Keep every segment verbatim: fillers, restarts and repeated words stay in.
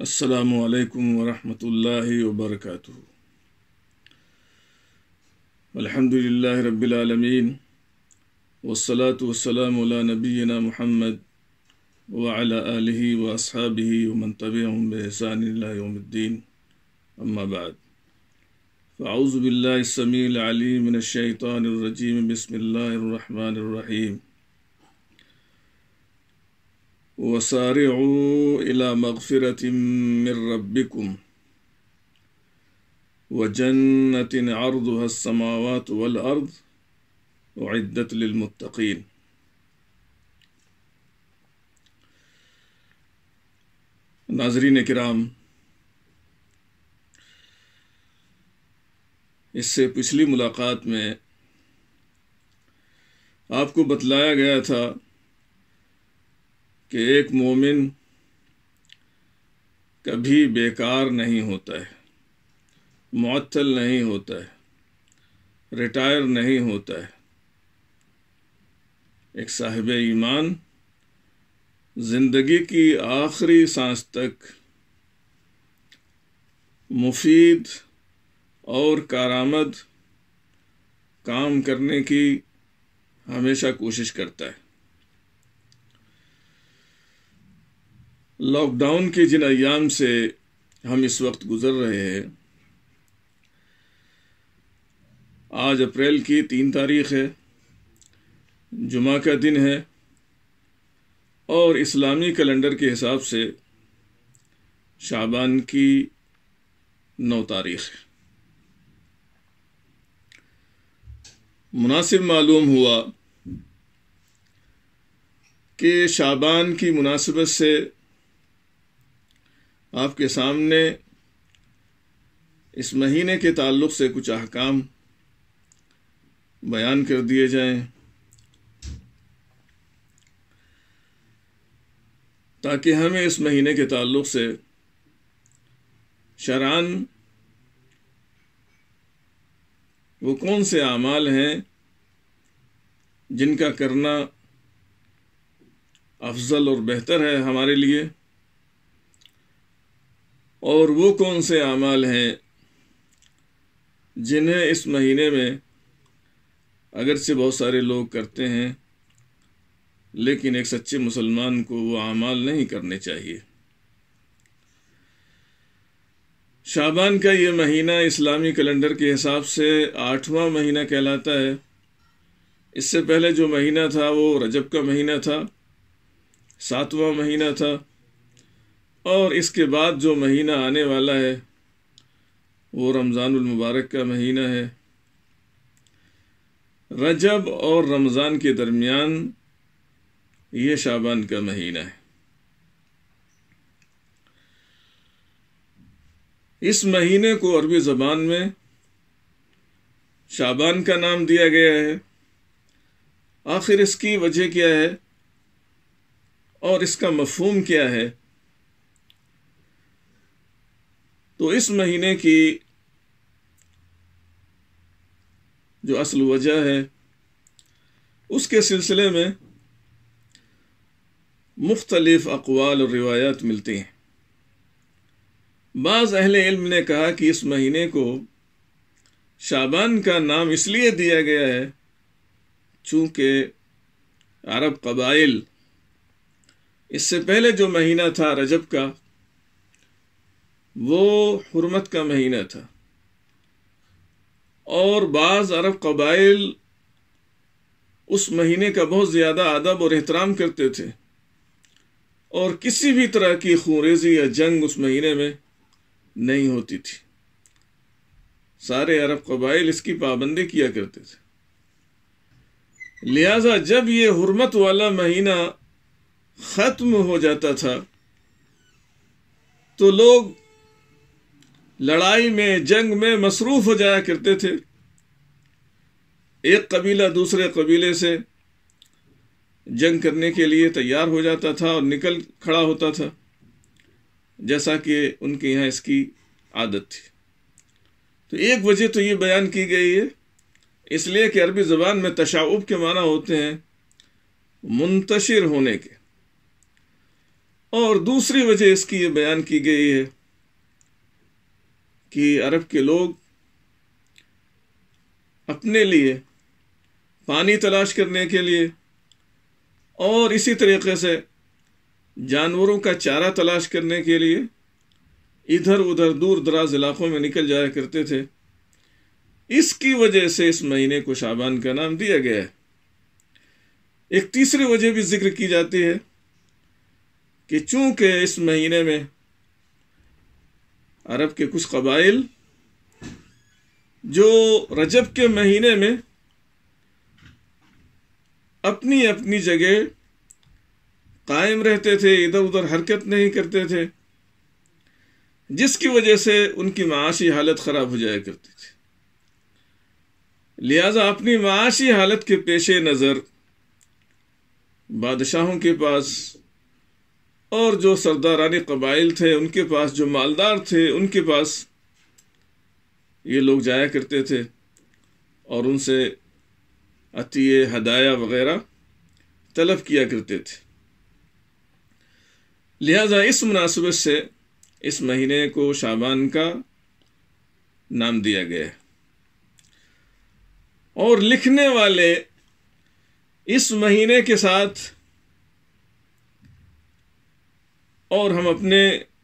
السلام علیکم ورحمۃ اللہ وبرکاتہ۔ الحمد للہ رب العالمین والصلاة والسلام علی نبینا محمد وعلی آلہ واصحابہ ومن تبعہم بإحسان الی یوم الدین، اما بعد فاعوذ باللہ السمیع العلیم من الشیطان الرجیم، بسم اللہ الرحمن الرحیم۔ وسارعوا إلى مغفرة من ربكم وجنة عرضها السماوات والأرض أعدت للمتقين۔ ناظرین کرام، اس سے پچھلی ملاقات میں آپ کو بتلایا گیا تھا کہ ایک مومن کبھی بیکار نہیں ہوتا ہے، معطل نہیں ہوتا ہے، ریٹائر نہیں ہوتا ہے۔ ایک صاحب ایمان زندگی کی آخری سانس تک مفید اور کارآمد کام کرنے کی ہمیشہ کوشش کرتا ہے۔ لاک ڈاؤن کے جن ایام سے ہم اس وقت گزر رہے ہیں، آج اپریل کی تین تاریخ ہے، جمعہ کا دن ہے، اور اسلامی کیلنڈر کے حساب سے شعبان کی نو تاریخ ہے۔ مناسب معلوم ہوا کہ شعبان کی مناسبت سے آپ کے سامنے اس مہینے کے تعلق سے کچھ احکام بیان کر دیے جائیں، تاکہ ہمیں اس مہینے کے تعلق سے شرعاً وہ کون سے اعمال ہیں جن کا کرنا افضل اور بہتر ہے ہمارے لیے، اور وہ کون سے اعمال ہیں جنہیں اس مہینے میں اگرچہ بہت سارے لوگ کرتے ہیں لیکن ایک سچے مسلمان کو وہ اعمال نہیں کرنے چاہیے۔ شعبان کا یہ مہینہ اسلامی کیلنڈر کے حساب سے آٹھواں مہینہ کہلاتا ہے۔ اس سے پہلے جو مہینہ تھا وہ رجب کا مہینہ تھا، ساتواں مہینہ تھا، اور اس کے بعد جو مہینہ آنے والا ہے وہ رمضان المبارک کا مہینہ ہے۔ رجب اور رمضان کے درمیان یہ شعبان کا مہینہ ہے۔ اس مہینے کو عربی زبان میں شعبان کا نام دیا گیا ہے۔ آخر اس کی وجہ کیا ہے اور اس کا مفہوم کیا ہے؟ تو اس مہینے کی جو اصل وجہ ہے اس کے سلسلے میں مختلف اقوال اور روایات ملتی ہیں۔ بعض اہل علم نے کہا کہ اس مہینے کو شعبان کا نام اس لیے دیا گیا ہے چونکہ عرب قبائل اس سے پہلے جو مہینہ تھا رجب کا وہ حرمت کا مہینہ تھا، اور بعض عرب قبائل اس مہینے کا بہت زیادہ ادب اور احترام کرتے تھے، اور کسی بھی طرح کی خونریزی یا جنگ اس مہینے میں نہیں ہوتی تھی۔ سارے عرب قبائل اس کی پابندی کیا کرتے تھے، لہذا جب یہ حرمت والا مہینہ ختم ہو جاتا تھا تو لوگ لڑائی میں، جنگ میں مصروف ہو جایا کرتے تھے۔ ایک قبیلہ دوسرے قبیلے سے جنگ کرنے کے لیے تیار ہو جاتا تھا اور نکل کھڑا ہوتا تھا، جیسا کہ ان کے یہاں اس کی عادت تھی۔ تو ایک وجہ تو یہ بیان کی گئی ہے، اس لیے کہ عربی زبان میں تشعب کے معنی ہوتے ہیں منتشر ہونے کے، اور دوسری وجہ اس کی یہ بیان کی گئی ہے کہ عرب کے لوگ اپنے لیے پانی تلاش کرنے کے لیے اور اسی طریقے سے جانوروں کا چارہ تلاش کرنے کے لیے ادھر ادھر دور دراز علاقوں میں نکل جایا کرتے تھے. اس کی وجہ سے اس مہینے کو شعبان کا نام دیا گیا ہے. ایک تیسری وجہ بھی ذکر کی جاتی ہے کہ چونکہ اس مہینے میں عرب کے کچھ قبائل جو رجب کے مہینے میں اپنی اپنی جگہ قائم رہتے تھے، ادھر ادھر حرکت نہیں کرتے تھے، جس کی وجہ سے ان کی معاشی حالت خراب ہو جایا کرتی تھی. لہذا اپنی معاشی حالت کے پیش نظر بادشاہوں کے پاس اور جو سردارانی قبائل تھے ان کے پاس، جو مالدار تھے ان کے پاس یہ لوگ جایا کرتے تھے اور ان سے عطیے ہدایہ وغیرہ طلب کیا کرتے تھے. لہذا اس مناسبت سے اس مہینے کو شعبان کا نام دیا گیا ہے. اور لکھنے والے اس مہینے کے ساتھ، اور ہم اپنے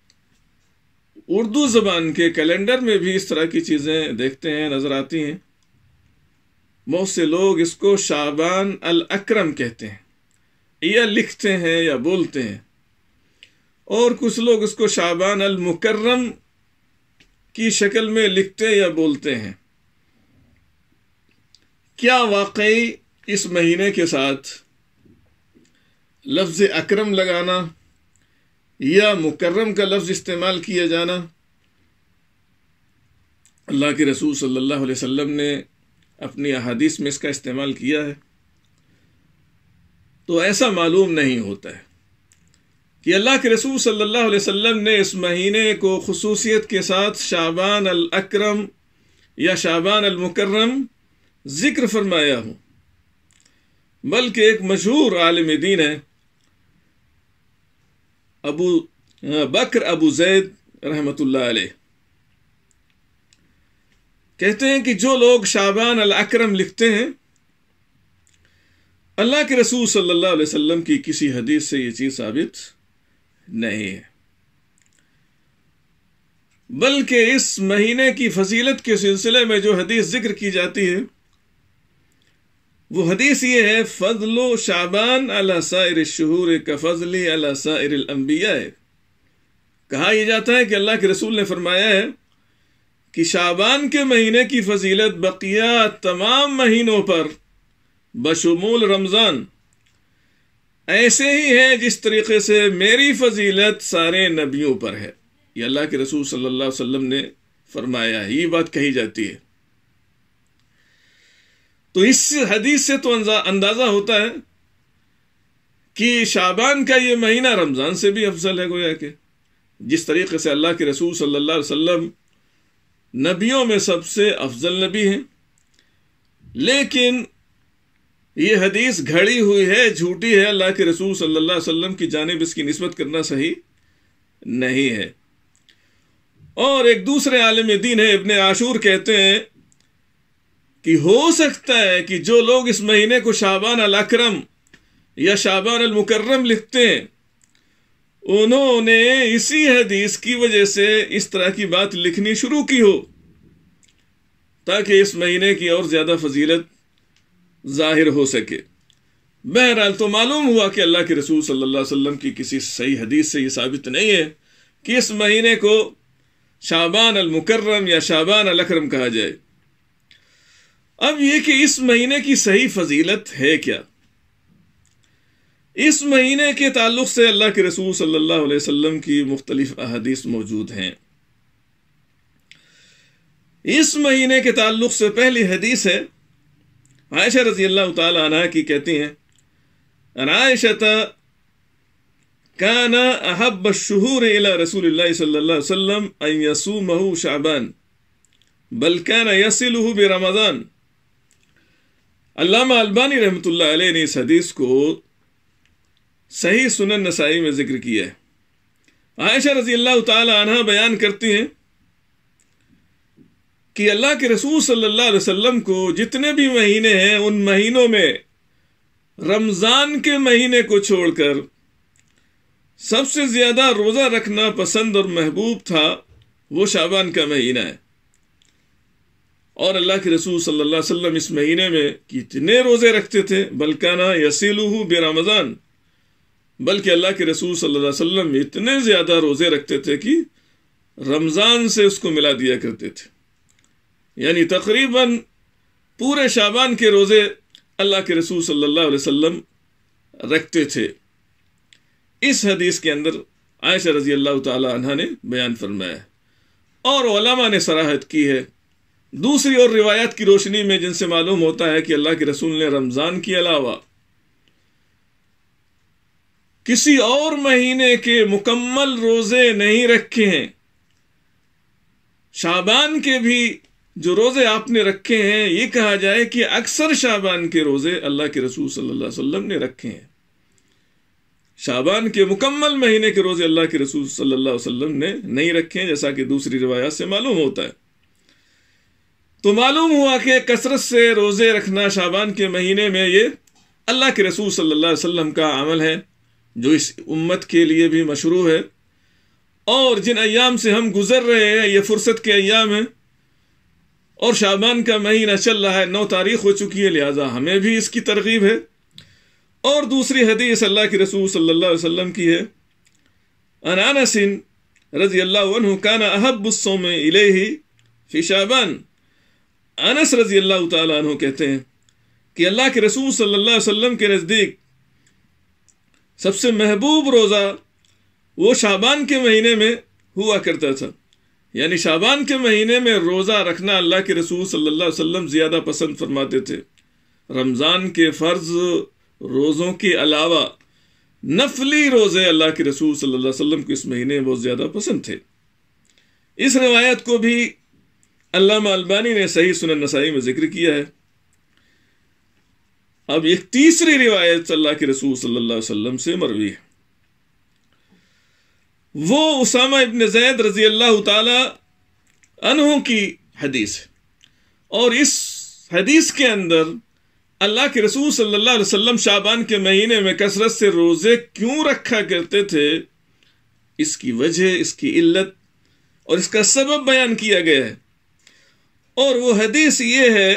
اردو زبان کے کیلنڈر میں بھی اس طرح کی چیزیں دیکھتے ہیں، نظر آتی ہیں. بہت سے لوگ اس کو شعبان الاکرم کہتے ہیں، یا لکھتے ہیں یا بولتے ہیں، اور کچھ لوگ اس کو شعبان المکرم کی شکل میں لکھتے یا بولتے ہیں. کیا واقعی اس مہینے کے ساتھ لفظ اکرم لگانا یا مکرم کا لفظ استعمال کیا جانا اللہ کے رسول صلی اللہ علیہ وسلم نے اپنی احادیث میں اس کا استعمال کیا ہے؟ تو ایسا معلوم نہیں ہوتا ہے کہ اللہ کے رسول صلی اللہ علیہ وسلم نے اس مہینے کو خصوصیت کے ساتھ شعبان الاکرم یا شعبان المکرم ذکر فرمایا ہوں. بلکہ ایک مشہور عالم دین ہے ابو بکر ابو زید رحمۃ اللہ علیہ، کہتے ہیں کہ جو لوگ شعبان الاکرم لکھتے ہیں، اللہ کے رسول صلی اللہ علیہ وسلم کی کسی حدیث سے یہ چیز ثابت نہیں ہے، بلکہ اس مہینے کی فضیلت کے سلسلے میں جو حدیث ذکر کی جاتی ہے وہ حدیث یہ ہے: فضل شعبان علی سائر الشہور کفضل علی سائر الانبیاء. کہا یہ جاتا ہے کہ اللہ کے رسول نے فرمایا ہے کہ شعبان کے مہینے کی فضیلت بقیہ تمام مہینوں پر بشمول رمضان ایسے ہی ہے جس طریقے سے میری فضیلت سارے نبیوں پر ہے. یہ اللہ کے رسول صلی اللہ علیہ وسلم نے فرمایا ہے، یہ بات کہی جاتی ہے. تو اس حدیث سے تو اندازہ ہوتا ہے کہ شعبان کا یہ مہینہ رمضان سے بھی افضل ہے. گویا کہ جس طریقے سے اللہ کے رسول صلی اللہ علیہ وسلم نبیوں میں سب سے افضل نبی ہیں، لیکن یہ حدیث گھڑی ہوئی ہے، جھوٹی ہے. اللہ کے رسول صلی اللہ علیہ وسلم کی جانب اس کی نسبت کرنا صحیح نہیں ہے. اور ایک دوسرے عالم دین ہے ابن عاشور، کہتے ہیں کہ ہو سکتا ہے کہ جو لوگ اس مہینے کو شعبان الاکرم یا شعبان المکرم لکھتے ہیں، انہوں نے اسی حدیث کی وجہ سے اس طرح کی بات لکھنی شروع کی ہو تاکہ اس مہینے کی اور زیادہ فضیلت ظاہر ہو سکے. بہرحال تو معلوم ہوا کہ اللہ کے رسول صلی اللہ علیہ وسلم کی کسی صحیح حدیث سے یہ ثابت نہیں ہے کہ اس مہینے کو شعبان المکرم یا شعبان الاکرم کہا جائے. اب یہ کہ اس مہینے کی صحیح فضیلت ہے کیا؟ اس مہینے کے تعلق سے اللہ کے رسول صلی اللہ علیہ وسلم کی مختلف احادیث موجود ہیں. اس مہینے کے تعلق سے پہلی حدیث ہے عائشہ رضی اللہ تعالی عنہ کی، کہتی ہیں: ان عائشہ کان احب الشہور الى رسول اللہ صلی اللہ علیہ وسلم ان یصومہ شعبان بل کان یصلہ برمضان. علامہ البانی رحمۃ اللہ علیہ نے اس حدیث کو صحیح سنن نسائی میں ذکر کیا ہے. عائشہ رضی اللہ تعالی عنہ بیان کرتی ہیں کہ اللہ کے رسول صلی اللہ علیہ وسلم کو جتنے بھی مہینے ہیں ان مہینوں میں رمضان کے مہینے کو چھوڑ کر سب سے زیادہ روزہ رکھنا پسند اور محبوب تھا وہ شعبان کا مہینہ ہے. اور اللہ کے رسول صلی اللہ علیہ وسلم اس مہینے میں کتنے روزے رکھتے تھے. بلکانہ یسیلہ برمضان، بلکہ اللہ کے رسول صلی اللہ علیہ وسلم اتنے زیادہ روزے رکھتے تھے کہ رمضان سے اس کو ملا دیا کرتے تھے. یعنی تقریباً پورے شعبان کے روزے اللہ کے رسول صلی اللہ علیہ وسلم رکھتے تھے. اس حدیث کے اندر عائشہ رضی اللہ تعالی عنہ نے بیان فرمایا ہے، اور علماء نے صراحت کی ہے دوسری اور روایات کی روشنی میں، جن سے معلوم ہوتا ہے کہ اللہ کے رسول نے رمضان کے علاوہ کسی اور مہینے کے مکمل روزے نہیں رکھے ہیں. شعبان کے بھی جو روزے آپ نے رکھے ہیں، یہ کہا جائے کہ اکثر شعبان کے روزے اللہ کے رسول صلی اللہ علیہ وسلم نے رکھے ہیں. شعبان کے مکمل مہینے کے روزے اللہ کے رسول صلی اللہ علیہ وسلم نے نہیں رکھے ہیں، جیسا کہ دوسری روایات سے معلوم ہوتا ہے. تو معلوم ہوا کہ کثرت سے روزے رکھنا شعبان کے مہینے میں یہ اللہ کے رسول صلی اللہ علیہ وسلم کا عمل ہے، جو اس امت کے لیے بھی مشروع ہے. اور جن ایام سے ہم گزر رہے ہیں یہ فرصت کے ایام ہیں، اور شعبان کا مہینہ چل رہا ہے، نو تاریخ ہو چکی ہے، لہذا ہمیں بھی اس کی ترغیب ہے. اور دوسری حدیث اللہ کے رسول صلی اللہ علیہ وسلم کی ہے، عن انس رضی اللہ عنہ کان احب الصوم الیہ فی شعبان. انس رضی اللہ تعالی عنہ کہتے ہیں کہ اللہ کے رسول صلی اللہ علیہ وسلم کے نزدیک سب سے محبوب روزہ وہ شعبان کے مہینے میں ہوا کرتا تھا. یعنی شعبان کے مہینے میں روزہ رکھنا اللہ کے رسول صلی اللہ علیہ وسلم زیادہ پسند فرماتے تھے. رمضان کے فرض روزوں کے علاوہ نفلی روزے اللہ کے رسول صلی اللہ علیہ وسلم کو اس مہینے میں بہت زیادہ پسند تھے. اس روایت کو بھی علامہ البانی نے صحیح سنن نسائی میں ذکر کیا ہے. اب ایک تیسری روایت اللہ کے رسول صلی اللہ علیہ وسلم سے مروی ہے، وہ اسامہ ابن زید رضی اللہ تعالی عنہ کی حدیث ہے. اور اس حدیث کے اندر اللہ کے رسول صلی اللہ علیہ وسلم شعبان کے مہینے میں کثرت سے روزے کیوں رکھا کرتے تھے، اس کی وجہ، اس کی علت اور اس کا سبب بیان کیا گیا ہے. اور وہ حدیث یہ ہے،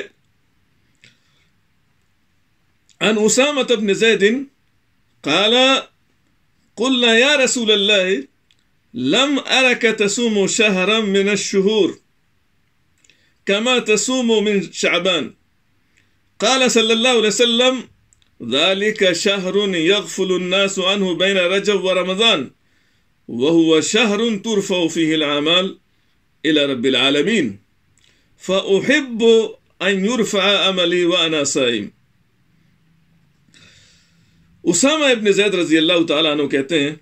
عن اسامة بن زید قال قلنا یا رسول اللہ لم ارک تصوم شہرا من الشہور کما تصوم من شعبان. قال صلی اللہ علیہ وسلم ذلك شہر یغفل الناس عنہ بین رجب ورمضان وهو شہر ترفع فیہ العمال الى رب العالمین فأحب ان يرفع عملی وانا صائم. اسامہ ابن زید رضی اللہ تعالیٰ عنہ کہتے ہیں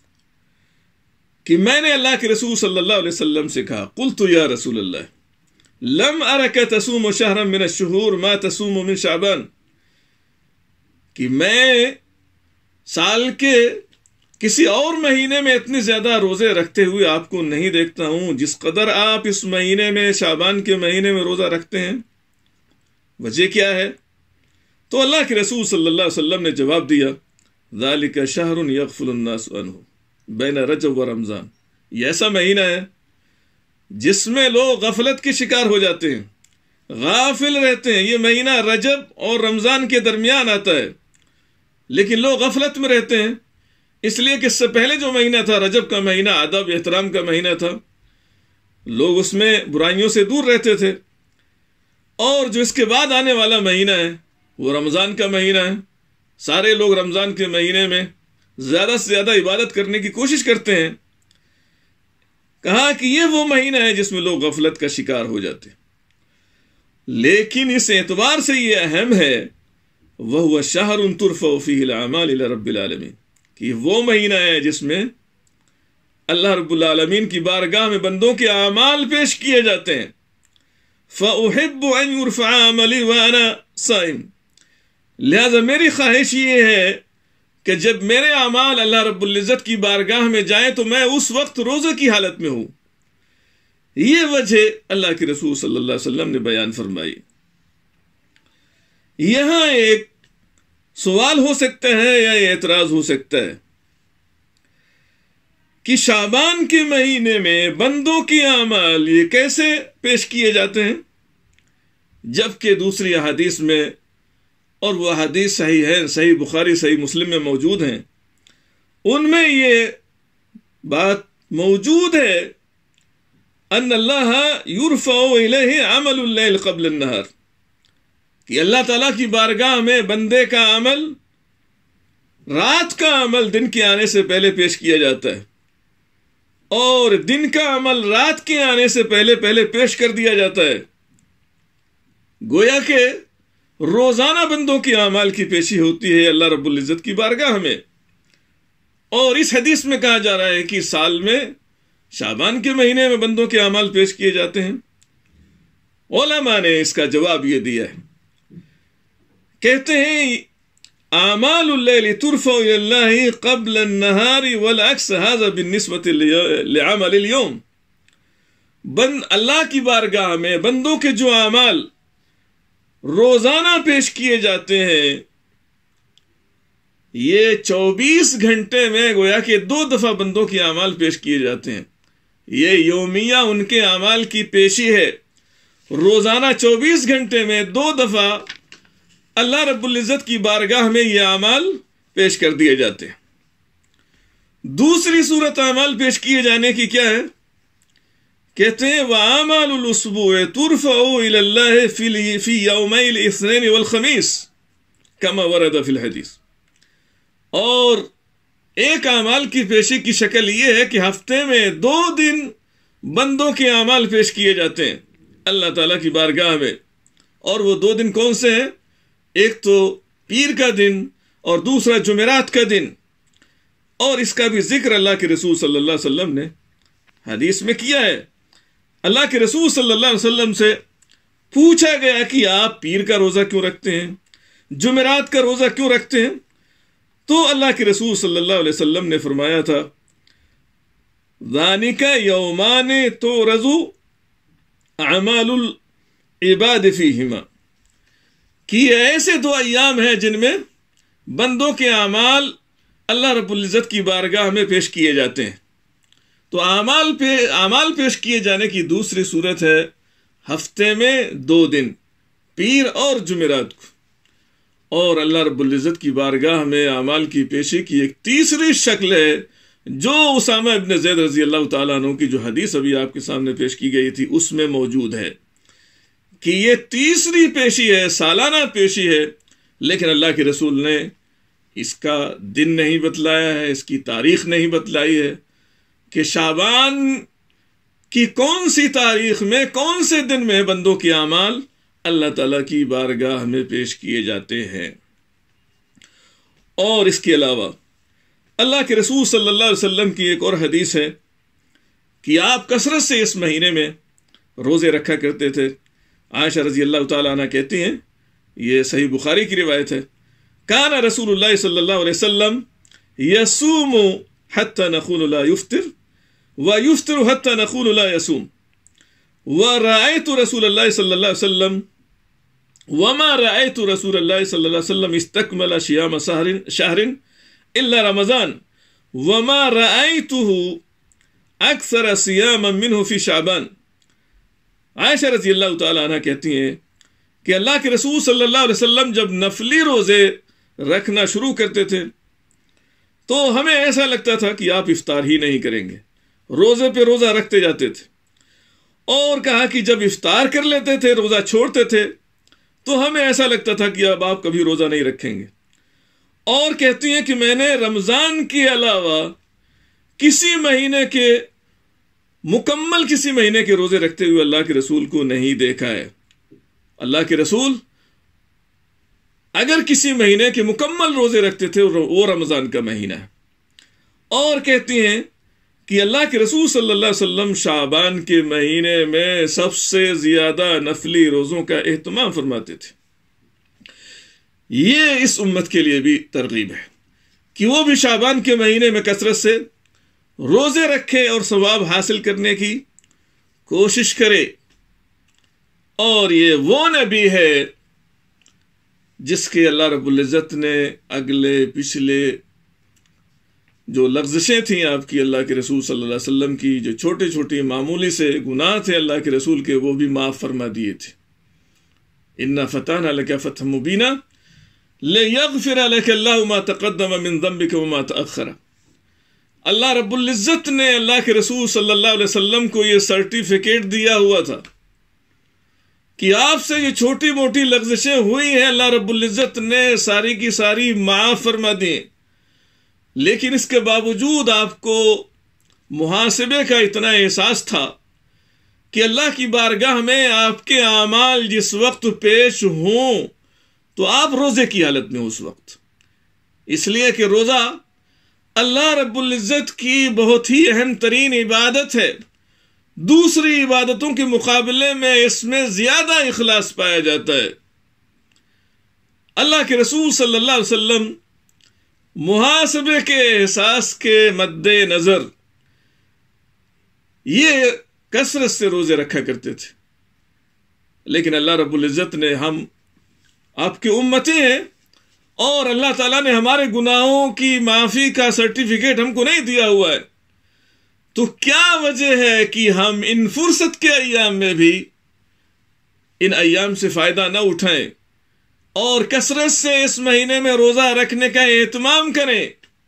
کہ میں نے اللہ کے رسول صلی اللہ علیہ وسلم سے کہا، قلت یا رسول اللہ لم ارک تصوم شہرا من الشہور ما تصوم من شعبان، کہ میں سال کے کسی اور مہینے میں اتنے زیادہ روزے رکھتے ہوئے آپ کو نہیں دیکھتا ہوں جس قدر آپ اس مہینے میں شعبان کے مہینے میں روزہ رکھتے ہیں. وجہ کیا ہے؟ تو اللہ کے رسول صلی اللہ علیہ وسلم نے جواب دیا، ذالک شہر یغفل الناس عنہ بین رجب و رمضان. یہ ایسا مہینہ ہے جس میں لوگ غفلت کے شکار ہو جاتے ہیں، غافل رہتے ہیں. یہ مہینہ رجب اور رمضان کے درمیان آتا ہے، لیکن لوگ غفلت میں رہتے ہیں، اس لیے کہ اس سے پہلے جو مہینہ تھا رجب کا مہینہ ادب احترام کا مہینہ تھا، لوگ اس میں برائیوں سے دور رہتے تھے. اور جو اس کے بعد آنے والا مہینہ ہے وہ رمضان کا مہینہ ہے. سارے لوگ رمضان کے مہینے میں زیادہ سے زیادہ عبادت کرنے کی کوشش کرتے ہیں. کہا کہ یہ وہ مہینہ ہے جس میں لوگ غفلت کا شکار ہو جاتے ہیں، لیکن اس اعتبار سے یہ اہم ہے وَهُوَ شَهْرٌ تُرْفَعُ فِيهِ الْأَعْمَالُ إِلَى رَبِّ الْعَالَمِينَ، کہ وہ مہینہ ہے جس میں اللہ رب العالمین کی بارگاہ میں بندوں کے اعمال پیش کیے جاتے ہیں. فَأُحِبُّ أَن يُرْفَعَ عَمَلِي وَأَنَا صَائِمٌ، لہذا میری خواہش یہ ہے کہ جب میرے اعمال اللہ رب العزت کی بارگاہ میں جائیں تو میں اس وقت روزے کی حالت میں ہوں. یہ وجہ اللہ کے رسول صلی اللہ علیہ وسلم نے بیان فرمائی. یہاں ایک سوال ہو سکتا ہے یا اعتراض ہو سکتا ہے کہ شعبان کے مہینے میں بندوں کے اعمال یہ کیسے پیش کیے جاتے ہیں، جبکہ دوسری احادیث میں، اور وہ احادیث صحیح ہے، صحیح بخاری صحیح مسلم میں موجود ہیں، ان میں یہ بات موجود ہے ان اللہ یرفع الیہ عمل اللیل قبل النہار، کہ اللہ تعالیٰ کی بارگاہ میں بندے کا عمل، رات کا عمل دن کے آنے سے پہلے پیش کیا جاتا ہے، اور دن کا عمل رات کے آنے سے پہلے پہلے پیش کر دیا جاتا ہے. گویا کہ روزانہ بندوں کے اعمال کی پیشی ہوتی ہے اللہ رب العزت کی بارگاہ میں. اور اس حدیث میں کہا جا رہا ہے کہ سال میں شعبان کے مہینے میں بندوں کے اعمال پیش کیے جاتے ہیں. علماء نے اس کا جواب یہ دیا ہے، کہتے ہیں اعمال اللیل ترفع الی اللہ قبل النہار والعکس هذا بالنسبة لعمل اليوم. بند اللہ کی بارگاہ میں بندوں کے جو اعمال روزانہ پیش کیے جاتے ہیں، یہ چوبیس گھنٹے میں گویا کہ دو دفعہ بندوں کے اعمال پیش کیے جاتے ہیں. یہ یومیہ ان کے اعمال کی پیشی ہے. روزانہ چوبیس گھنٹے میں دو دفعہ اللہ رب العزت کی بارگاہ میں یہ اعمال پیش کر دیے جاتے ہیں. دوسری صورت اعمال پیش کیے جانے کی کیا ہے؟ کہتے ہیں وَأَعْمَالُ الْأُسْبُوعِ تُرْفَعُ إِلَى اللَّهِ فِي يَوْمَيِ الْإِثْنَيْنِ وَالْخَمِيسِ كَمَا وَرَدَ فِي الْحَدِيثِ. اور ایک اعمال کی پیشی کی شکل یہ ہے کہ ہفتے میں دو دن بندوں کے اعمال پیش کیے جاتے ہیں اللہ تعالیٰ کی بارگاہ میں. اور وہ دو دن کون سے ہیں؟ ایک تو پیر کا دن اور دوسرا جمعرات کا دن. اور اس کا بھی ذکر اللہ کے رسول صلی اللہ علیہ وسلم نے حدیث میں کیا ہے. اللہ کے رسول صلی اللہ علیہ وسلم سے پوچھا گیا کہ آپ پیر کا روزہ کیوں رکھتے ہیں، جمعرات کا روزہ کیوں رکھتے ہیں؟ تو اللہ کے رسول صلی اللہ علیہ وسلم نے فرمایا تھا ذَلِكَ يَوْمَانِ تُعْرَضُ أَعْمَالُ الْعِبَادِ فِيهِمَا، کہ یہ ایسے دو ایام ہیں جن میں بندوں کے اعمال اللہ رب العزت کی بارگاہ میں پیش کیے جاتے ہیں. تو اعمال پہ اعمال پیش کیے جانے کی دوسری صورت ہے ہفتے میں دو دن، پیر اور جمعرات کو. اور اللہ رب العزت کی بارگاہ میں اعمال کی پیشی کی ایک تیسری شکل ہے جو اسامہ ابن زید رضی اللہ تعالیٰ عنہ کی جو حدیث ابھی آپ کے سامنے پیش کی گئی تھی اس میں موجود ہے کہ یہ تیسری پیشی ہے، سالانہ پیشی ہے، لیکن اللہ کے رسول نے اس کا دن نہیں بتلایا ہے، اس کی تاریخ نہیں بتلائی ہے کہ شعبان کی کون سی تاریخ میں کون سے دن میں بندوں کے اعمال اللہ تعالیٰ کی بارگاہ میں پیش کیے جاتے ہیں. اور اس کے علاوہ اللہ کے رسول صلی اللہ علیہ وسلم کی ایک اور حدیث ہے کہ آپ کثرت سے اس مہینے میں روزے رکھا کرتے تھے. عائشہ رضی اللہ تعالیٰ عنہ کہتی ہیں، یہ صحیح بخاری کی روایت ہے، کان رسول اللہ صلی اللہ علیہ وسلم یصوم حتی نقول لا یفطر ویفطر حتی نقول لا یصوم ورأیت رسول اللہ صلی اللہ علیہ وسلم وما رأیت رسول اللہ صلی اللہ علیہ وسلم استکمل صیام شہر الا رمضان وما رأیته اکثر صیاما منہ فی شعبان. عائشہ رضی اللہ تعالیٰ عنہ کہتی ہیں کہ اللہ کے رسول صلی اللہ علیہ وسلم جب نفلی روزے رکھنا شروع کرتے تھے تو ہمیں ایسا لگتا تھا کہ آپ افطار ہی نہیں کریں گے، روزے پہ روزہ رکھتے جاتے تھے. اور کہا کہ جب افطار کر لیتے تھے، روزہ چھوڑتے تھے، تو ہمیں ایسا لگتا تھا کہ اب آپ کبھی روزہ نہیں رکھیں گے. اور کہتی ہیں کہ میں نے رمضان کے علاوہ کسی مہینے کے مکمل کسی مہینے کے روزے رکھتے ہوئے اللہ کے رسول کو نہیں دیکھا ہے. اللہ کے رسول اگر کسی مہینے کے مکمل روزے رکھتے تھے وہ رمضان کا مہینہ ہے. اور کہتی ہیں کہ اللہ کے رسول صلی اللہ علیہ وسلم شعبان کے مہینے میں سب سے زیادہ نفلی روزوں کا اہتمام فرماتے تھے. یہ اس امت کے لیے بھی ترغیب ہے کہ وہ بھی شعبان کے مہینے میں کثرت سے روزے رکھے اور ثواب حاصل کرنے کی کوشش کرے۔ اور یہ وہ نبی ہے جس کے اللہ رب العزت نے اگلے پچھلے جو لغزشیں تھیں آپ کی اللہ کے رسول صلی اللہ علیہ وسلم کی، جو چھوٹے چھوٹے معمولی سے گناہ تھے اللہ کے رسول کے، وہ بھی معاف فرما دیے تھے۔ اِنَّا فَتَحْنَا لَكَ فَتْحًا مُبِينًا لِيَغْفِرَ لَكَ اللَّهُ مَا تَقَدَّمَ مِن ذَنبِكَ وَمَا تَأَخَّرَ۔ اللہ رب العزت نے اللہ کے رسول صلی اللہ علیہ وسلم کو یہ سرٹیفکیٹ دیا ہوا تھا کہ آپ سے یہ چھوٹی موٹی لغزشیں ہوئی ہیں، اللہ رب العزت نے ساری کی ساری معاف فرما دی، لیکن اس کے باوجود آپ کو محاسبے کا اتنا احساس تھا کہ اللہ کی بارگاہ میں آپ کے اعمال جس وقت پیش ہوں تو آپ روزے کی حالت میں اس وقت، اس لیے کہ روزہ اللہ رب العزت کی بہت ہی اہم ترین عبادت ہے، دوسری عبادتوں کے مقابلے میں اس میں زیادہ اخلاص پایا جاتا ہے۔ اللہ کے رسول صلی اللہ علیہ وسلم محاسبے کے احساس کے مد نظر یہ کثرت سے روزے رکھا کرتے تھے، لیکن اللہ رب العزت نے، ہم آپ کے امتی ہیں اور اللہ تعالیٰ نے ہمارے گناہوں کی معافی کا سرٹیفکیٹ ہم کو نہیں دیا ہوا ہے، تو کیا وجہ ہے کہ ہم ان فرصت کے ایام میں بھی ان ایام سے فائدہ نہ اٹھائیں اور کثرت سے اس مہینے میں روزہ رکھنے کا اہتمام کریں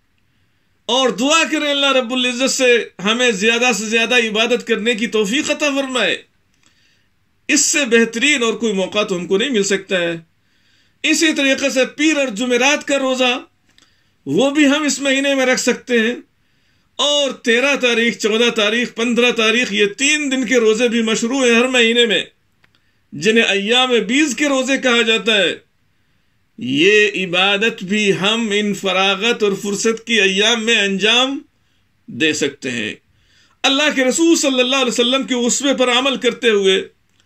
اور دعا کریں اللہ رب العزت سے ہمیں زیادہ سے زیادہ عبادت کرنے کی توفیق عطا فرمائے۔ اس سے بہترین اور کوئی موقع تو ہم کو نہیں مل سکتا ہے۔ اسی طریقے سے پیر اور جمعرات کا روزہ وہ بھی ہم اس مہینے میں رکھ سکتے ہیں، اور تیرہ تاریخ، چودہ تاریخ، پندرہ تاریخ، یہ تین دن کے روزے بھی مشروع ہیں ہر مہینے میں، جنہیں ایام بیس کے روزے کہا جاتا ہے۔ یہ عبادت بھی ہم ان فراغت اور فرصت کی ایام میں انجام دے سکتے ہیں۔ اللہ کے رسول صلی اللہ علیہ وسلم کے اسوے پر عمل کرتے ہوئے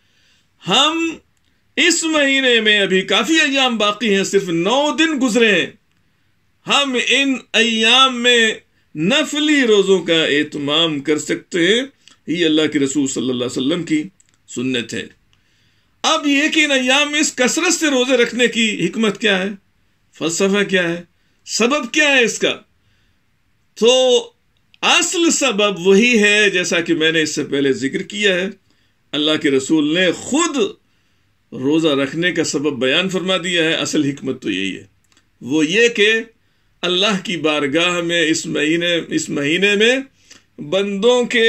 ہم اس مہینے میں ابھی کافی ایام باقی ہیں، صرف نو دن گزرے ہیں، ہم ان ایام میں نفلی روزوں کا اہتمام کر سکتے ہیں۔ یہ اللہ کے رسول صلی اللہ علیہ وسلم کی سنت ہے۔ اب یہ کہ ان ایام میں اس کثرت سے روزے رکھنے کی حکمت کیا ہے، فلسفہ کیا ہے، سبب کیا ہے اس کا، تو اصل سبب وہی ہے جیسا کہ میں نے اس سے پہلے ذکر کیا ہے۔ اللہ کے رسول نے خود روزہ رکھنے کا سبب بیان فرما دیا ہے۔ اصل حکمت تو یہی ہے، وہ یہ کہ اللہ کی بارگاہ میں اس مہینے اس مہینے میں بندوں کے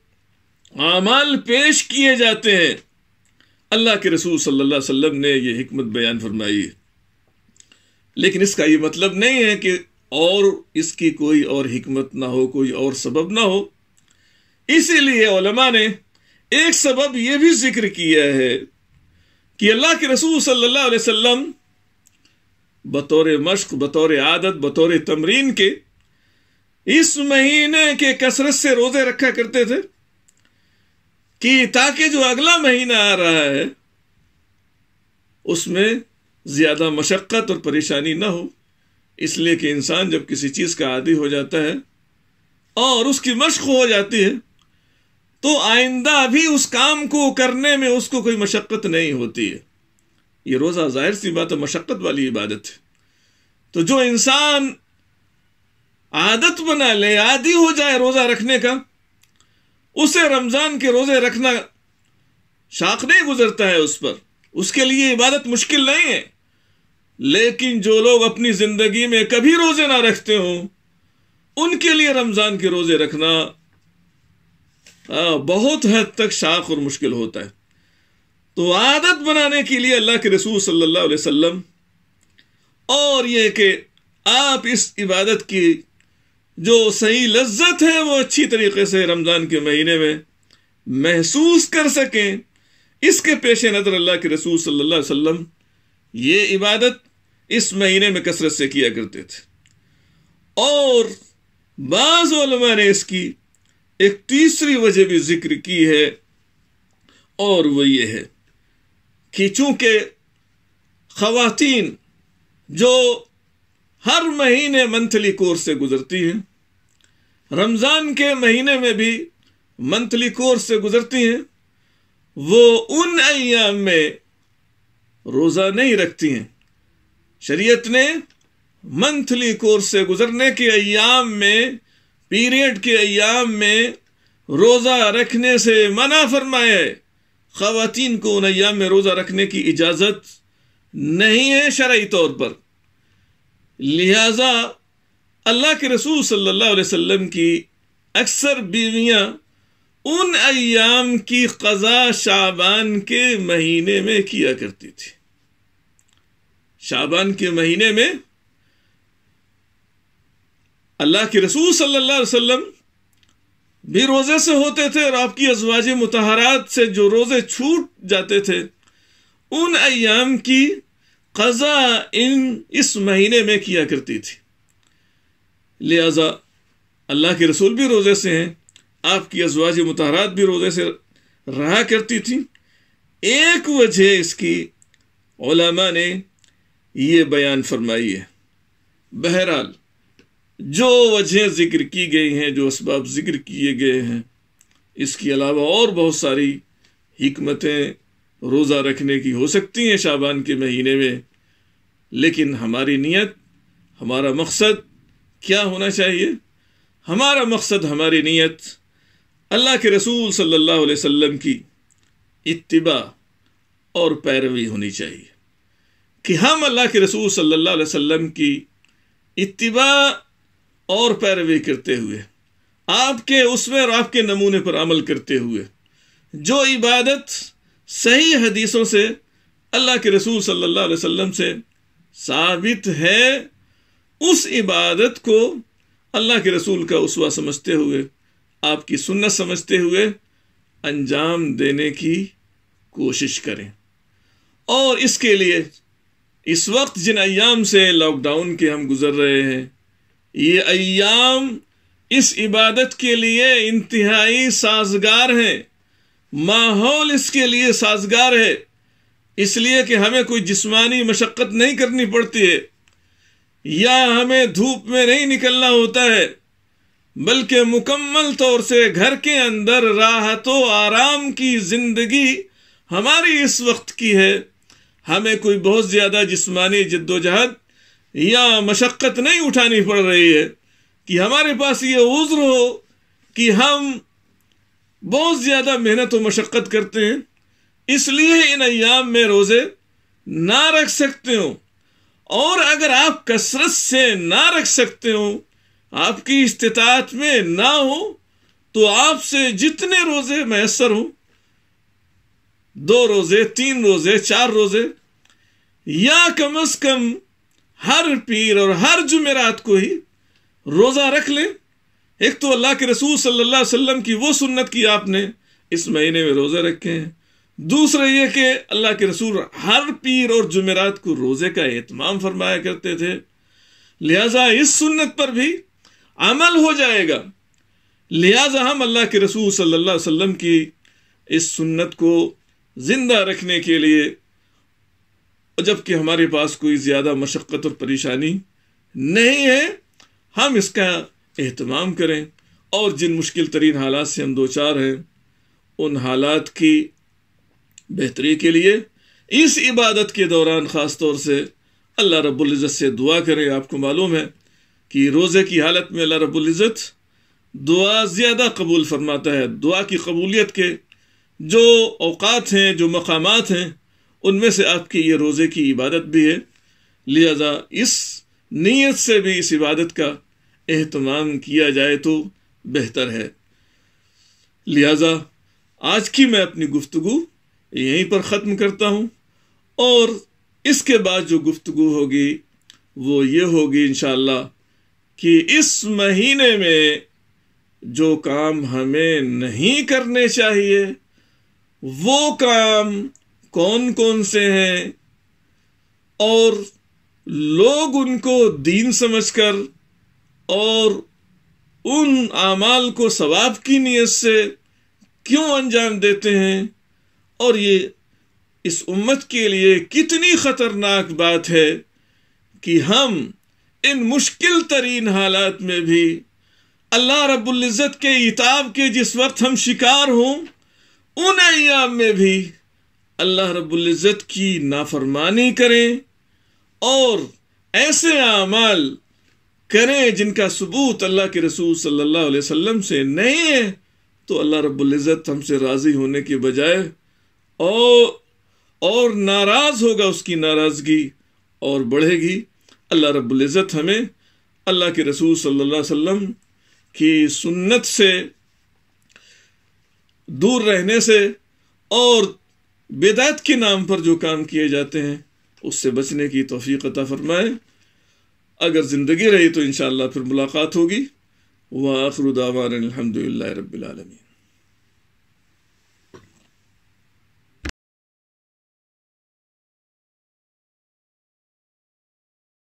اعمال پیش کیے جاتے ہیں۔ اللہ کے رسول صلی اللہ علیہ وسلم نے یہ حکمت بیان فرمائی ہے، لیکن اس کا یہ مطلب نہیں ہے کہ اور اس کی کوئی اور حکمت نہ ہو، کوئی اور سبب نہ ہو۔ اسی لیے علماء نے ایک سبب یہ بھی ذکر کیا ہے کہ اللہ کے رسول صلی اللہ علیہ وسلم بطور مشق، بطور عادت، بطور تمرین کے اس مہینے کے کثرت سے روزے رکھا کرتے تھے کہ تاکہ جو اگلا مہینہ آ رہا ہے اس میں زیادہ مشقت اور پریشانی نہ ہو، اس لیے کہ انسان جب کسی چیز کا عادی ہو جاتا ہے اور اس کی مشق ہو جاتی ہے تو آئندہ بھی اس کام کو کرنے میں اس کو کوئی مشقت نہیں ہوتی ہے۔ یہ روزہ ظاہر سی بات ہے مشقت والی عبادت ہے، تو جو انسان عادت بنا لے، عادی ہو جائے روزہ رکھنے کا، اسے رمضان کے روزے رکھنا شاق نہیں گزرتا ہے اس پر، اس کے لیے عبادت مشکل نہیں ہے۔ لیکن جو لوگ اپنی زندگی میں کبھی روزے نہ رکھتے ہوں ان کے لیے رمضان کے روزے رکھنا بہت حد تک شاق اور مشکل ہوتا ہے۔ تو عادت بنانے کے لیے اللہ کے رسول صلی اللہ علیہ وسلم، اور یہ کہ آپ اس عبادت کی جو صحیح لذت ہے وہ اچھی طریقے سے رمضان کے مہینے میں محسوس کر سکیں، اس کے پیش نظر اللہ کے رسول صلی اللہ علیہ وسلم یہ عبادت اس مہینے میں کثرت سے کیا کرتے تھے۔ اور بعض علماء نے اس کی ایک تیسری وجہ بھی ذکر کی ہے، اور وہ یہ ہے کہ چونکہ خواتین جو ہر مہینے منتھلی کورس سے گزرتی ہیں، رمضان کے مہینے میں بھی منتھلی کورس سے گزرتی ہیں، وہ ان ایام میں روزہ نہیں رکھتی ہیں۔ شریعت نے منتھلی کورس سے گزرنے کے ایام میں، پیریڈ کے ایام میں روزہ رکھنے سے منع فرمایا ہے۔ خواتین کو ان ایام میں روزہ رکھنے کی اجازت نہیں ہے شرعی طور پر، لہذا اللہ کے رسول صلی اللہ علیہ وسلم کی اکثر بیویاں ان ایام کی قضا شعبان کے مہینے میں کیا کرتی تھی۔ شعبان کے مہینے میں اللہ کے رسول صلی اللہ علیہ وسلم بھی روزے سے ہوتے تھے، اور آپ کی ازواج مطہرات سے جو روزے چھوٹ جاتے تھے ان ایام کی قضا ان اس مہینے میں کیا کرتی تھی۔ لہذا اللہ کے رسول بھی روزے سے ہیں، آپ کی ازواج مطہرات بھی روزے سے رہا کرتی تھیں۔ ایک وجہ اس کی علماء نے یہ بیان فرمائی ہے۔ بہرحال جو وجہ ذکر کی گئی ہیں، جو اسباب ذکر کیے گئے ہیں، اس کے علاوہ اور بہت ساری حکمتیں روزہ رکھنے کی ہو سکتی ہیں شعبان کے مہینے میں، لیکن ہماری نیت، ہمارا مقصد کیا ہونا چاہیے؟ ہمارا مقصد، ہماری نیت اللہ کے رسول صلی اللہ علیہ وسلم کی اتباع اور پیروی ہونی چاہیے، کہ ہم اللہ کے رسول صلی اللہ علیہ وسلم کی اتباع اور پیروی کرتے ہوئے، آپ کے اسوے اور آپ کے نمونے پر عمل کرتے ہوئے، جو عبادت صحیح حدیثوں سے اللہ کے رسول صلی اللہ علیہ وسلم سے ثابت ہے، اس عبادت کو اللہ کے رسول کا اسوہ سمجھتے ہوئے، آپ کی سنت سمجھتے ہوئے انجام دینے کی کوشش کریں۔ اور اس کے لیے اس وقت جن ایام سے لاک ڈاؤن کے ہم گزر رہے ہیں، یہ ایام اس عبادت کے لیے انتہائی سازگار ہیں، ماحول اس کے لیے سازگار ہے، اس لیے کہ ہمیں کوئی جسمانی مشقت نہیں کرنی پڑتی ہے، یا ہمیں دھوپ میں نہیں نکلنا ہوتا ہے، بلکہ مکمل طور سے گھر کے اندر راحت و آرام کی زندگی ہماری اس وقت کی ہے۔ ہمیں کوئی بہت زیادہ جسمانی جد و جہد یا مشقت نہیں اٹھانی پڑ رہی ہے کہ ہمارے پاس یہ عذر ہو کہ ہم بہت زیادہ محنت و مشقت کرتے ہیں، اس لیے ان ایام میں روزے نہ رکھ سکتے ہوں۔ اور اگر آپ کثرت سے نہ رکھ سکتے ہوں، آپ کی استطاعت میں نہ ہو، تو آپ سے جتنے روزے میسر ہوں، دو روزے، تین روزے، چار روزے، یا کم از کم ہر پیر اور ہر جمعرات کو ہی روزہ رکھ لیں۔ ایک تو اللہ کے رسول صلی اللہ علیہ وسلم کی وہ سنت کی آپ نے اس مہینے میں روزے رکھے ہیں، دوسرا یہ کہ اللہ کے رسول ہر پیر اور جمعرات کو روزے کا اہتمام فرمایا کرتے تھے، لہذا اس سنت پر بھی عمل ہو جائے گا۔ لہذا ہم اللہ کے رسول صلی اللہ علیہ وسلم کی اس سنت کو زندہ رکھنے کے لیے، جبکہ ہمارے پاس کوئی زیادہ مشقت اور پریشانی نہیں ہے، ہم اس کا اہتمام کریں، اور جن مشکل ترین حالات سے ہم دوچار ہیں ان حالات کی بہتری کے لیے اس عبادت کے دوران خاص طور سے اللہ رب العزت سے دعا کریں۔ آپ کو معلوم ہے کہ روزے کی حالت میں اللہ رب العزت دعا زیادہ قبول فرماتا ہے۔ دعا کی قبولیت کے جو اوقات ہیں، جو مقامات ہیں، ان میں سے آپ کی یہ روزے کی عبادت بھی ہے، لہذا اس نیت سے بھی اس عبادت کا اہتمام کیا جائے تو بہتر ہے۔ لہذا آج کی میں اپنی گفتگو یہیں پر ختم کرتا ہوں، اور اس کے بعد جو گفتگو ہوگی وہ یہ ہوگی انشاءاللہ کہ اس مہینے میں جو کام ہمیں نہیں کرنے چاہیے وہ کام کون کون سے ہیں، اور لوگ ان کو دین سمجھ کر اور ان اعمال کو ثواب کی نیت سے کیوں انجام دیتے ہیں، اور یہ اس امت کے لیے کتنی خطرناک بات ہے کہ ہم ان مشکل ترین حالات میں بھی اللہ رب العزت کے عتاب کے جس وقت ہم شکار ہوں، ان ایام میں بھی اللہ رب العزت کی نافرمانی کریں اور ایسے اعمال کریں جن کا ثبوت اللہ کے رسول صلی اللہ علیہ وسلم سے نہیں ہے، تو اللہ رب العزت ہم سے راضی ہونے کے بجائے اور اور ناراض ہوگا، اس کی ناراضگی اور بڑھے گی۔ اللہ رب العزت ہمیں اللہ کے رسول صلی اللہ علیہ وسلم کی سنت سے دور رہنے سے اور بدعت کے نام پر جو کام کیے جاتے ہیں اس سے بچنے کی توفیق عطا فرمائے۔ اگر زندگی رہی تو انشاءاللہ پھر ملاقات ہوگی۔ وآخر دعوانا الحمدللہ رب العالمین۔